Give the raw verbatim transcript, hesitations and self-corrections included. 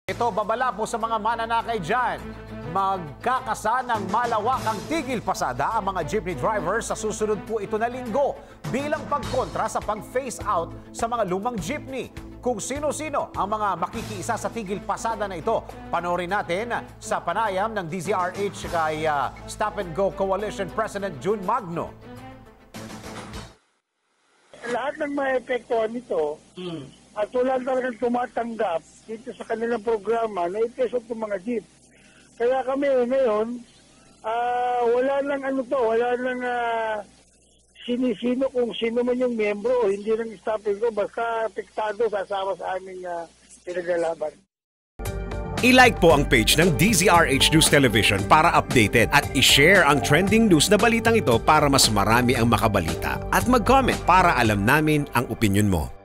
Ito, babala po sa mga mananakay dyan. Magkakasa ng Malawakang Tigil Pasada ang mga jeepney drivers sa susunod po ito na linggo bilang pagkontra sa pag-phase out sa mga lumang jeepney. Kung sino-sino ang mga makikiisa sa Tigil Pasada na ito, panoorin natin sa panayam ng D Z R H kay uh, Stop and Go Coalition President June Magno. Lahat ng mga epektuhan nito, hmm. at wala talagang tumatanggap dito sa kanilang programa na ipesok ng mga jeep. Kaya kami ngayon, uh, wala nang ano to, wala nang uh, sinisino kung sino man yung miyembro o hindi nang Stop and Go, basta apektado kasama sa aming uh, pinaglalaban. I-like po ang page ng D Z R H News Television para updated at i-share ang trending news na balitang ito para mas marami ang makabalita. At mag-comment para alam namin ang opinion mo.